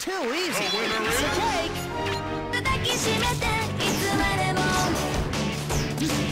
Too easy. The winner It's a is- cake. 抱きしめていつまでも